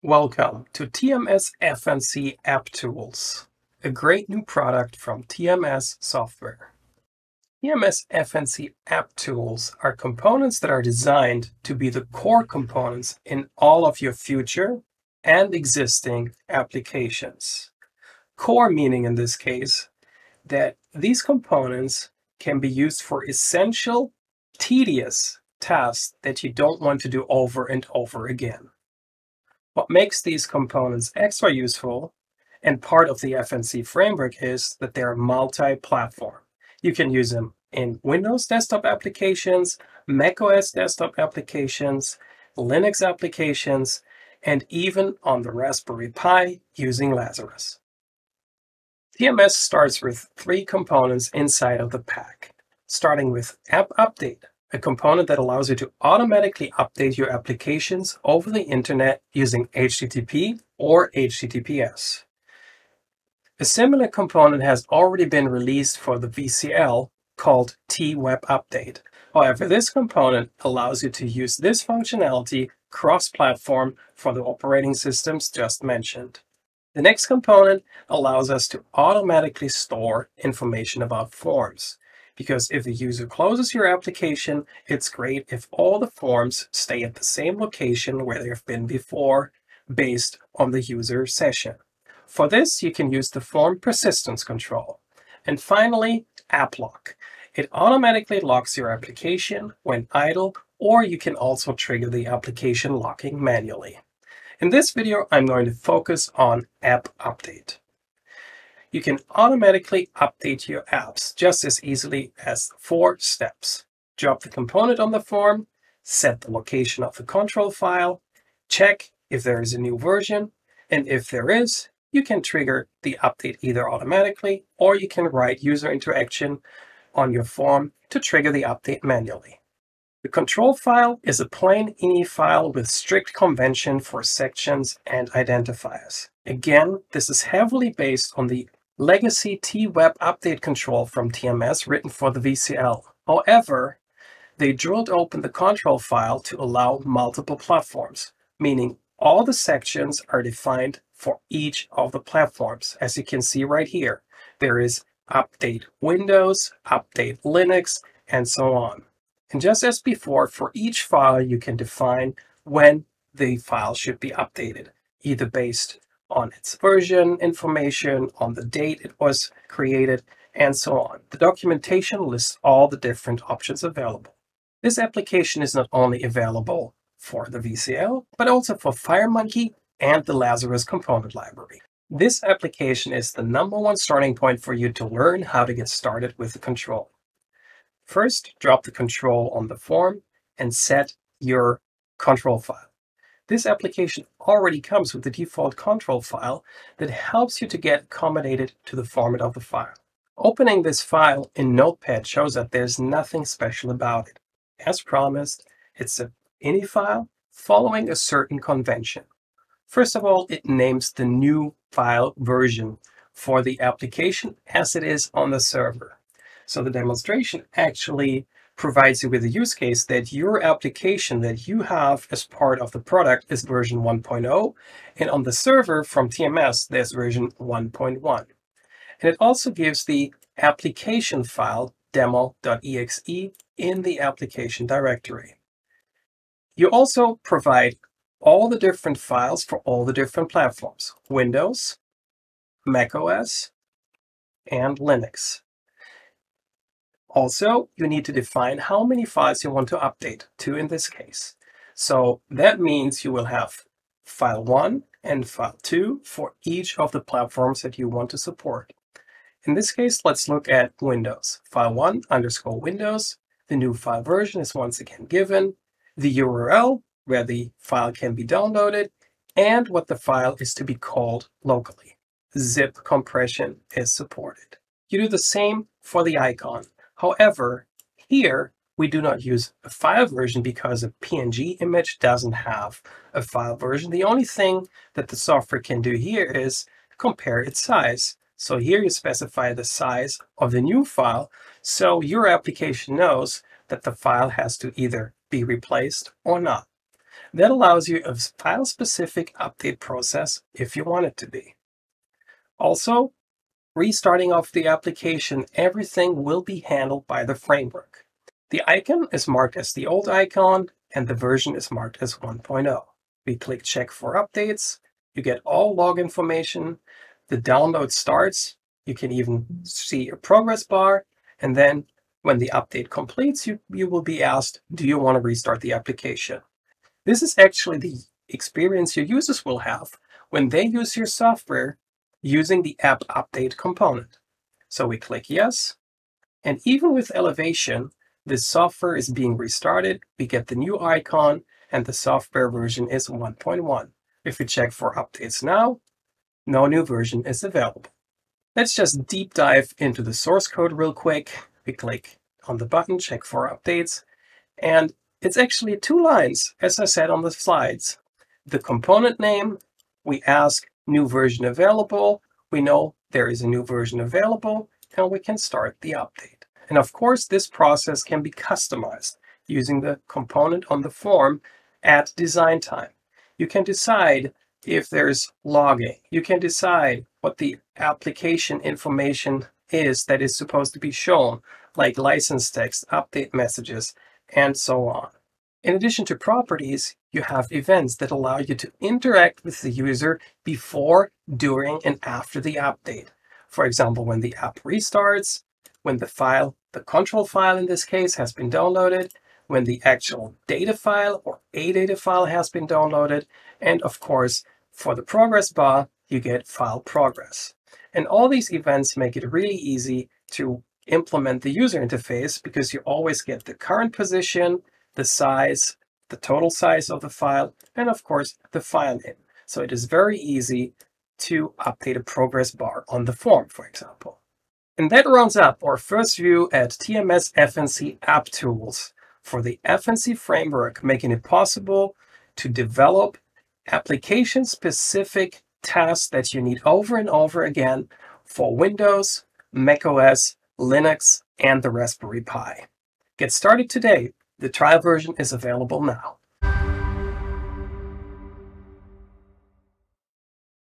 Welcome to TMS FNC AppTools, a great new product from TMS software. TMS FNC AppTools are components that are designed to be the core components in all of your future and existing applications. Core meaning in this case that these components can be used for essential, tedious tasks that you don't want to do over and over again. What makes these components extra useful and part of the FNC framework is that they're multi-platform. You can use them in Windows desktop applications, macOS desktop applications, Linux applications, and even on the Raspberry Pi using Lazarus. TMS starts with 3 components inside of the pack, starting with App Update, a component that allows you to automatically update your applications over the internet using HTTP or HTTPS. A similar component has already been released for the VCL called T-Web Update. However, this component allows you to use this functionality cross-platform for the operating systems just mentioned. The next component allows us to automatically store information about forms. Because if the user closes your application, it's great if all the forms stay at the same location where they've been before based on the user session. For this, you can use the form persistence control. And finally, App Lock. It automatically locks your application when idle, or you can also trigger the application locking manually. In this video, I'm going to focus on App Update. You can automatically update your apps just as easily as 4 steps. Drop the component on the form, set the location of the control file, check if there is a new version, and if there is, you can trigger the update either automatically or you can write user interaction on your form to trigger the update manually. The control file is a plain INI file with strict convention for sections and identifiers. Again, this is heavily based on the legacy T-Web update control from TMS written for the VCL. However, they drilled open the control file to allow multiple platforms, meaning all the sections are defined for each of the platforms. As you can see right here, there is update Windows, update Linux, and so on. And just as before, for each file, you can define when the file should be updated, either based on its version information, on the date it was created, and so on. The documentation lists all the different options available. This application is not only available for the VCL, but also for FireMonkey and the Lazarus component library. This application is the #1 starting point for you to learn how to get started with the control. First, drop the control on the form and set your control file. This application already comes with the default control file that helps you to get accommodated to the format of the file. Opening this file in Notepad shows that there's nothing special about it. As promised, it's an INI file following a certain convention. First of all, it names the new file version for the application as it is on the server. So the demonstration actually provides you with a use case that your application that you have as part of the product is version 1.0, and on the server from TMS, there's version 1.1. And it also gives the application file demo.exe in the application directory. You also provide all the different files for all the different platforms, Windows, macOS, and Linux. Also, you need to define how many files you want to update to in this case. So that means you will have file 1 and file 2 for each of the platforms that you want to support. In this case, let's look at Windows. File 1 _ Windows. The new file version is once again given, the URL where the file can be downloaded, and what the file is to be called locally. Zip compression is supported. You do the same for the icon. However, here we do not use a file version because a PNG image doesn't have a file version. The only thing that the software can do here is compare its size. So here you specify the size of the new file, so your application knows that the file has to either be replaced or not. That allows you a file-specific update process if you want it to be. Also, restarting of the application, everything will be handled by the framework. The icon is marked as the old icon and the version is marked as 1.0. We click check for updates. You get all log information. The download starts. You can even see a progress bar. And then when the update completes, you will be asked, do you want to restart the application? This is actually the experience your users will have when they use your software using the app update component. So we click yes. And even with elevation, this software is being restarted. We get the new icon and the software version is 1.1. If we check for updates now, no new version is available. Let's just deep dive into the source code real quick. We click on the button, check for updates, and it's actually 2 lines, as I said on the slides. The component name, we ask new version available. We know there is a new version available, and we can start the update. And of course, this process can be customized using the component on the form at design time. You can decide if there's logging. You can decide what the application information is that is supposed to be shown, like license text, update messages, and so on. In addition to properties, you have events that allow you to interact with the user before, during, and after the update. For example, when the app restarts, when the control file in this case has been downloaded, when the actual data file or a data file has been downloaded, and of course, for the progress bar, you get file progress. And all these events make it really easy to implement the user interface because you always get the current position, the size, the total size of the file, and of course, the file name. So it is very easy to update a progress bar on the form, for example. And that rounds up our first view at TMS FNC AppTools for the FNC framework, making it possible to develop application-specific tasks that you need over and over again for Windows, macOS, Linux, and the Raspberry Pi. Get started today. The trial version is available now.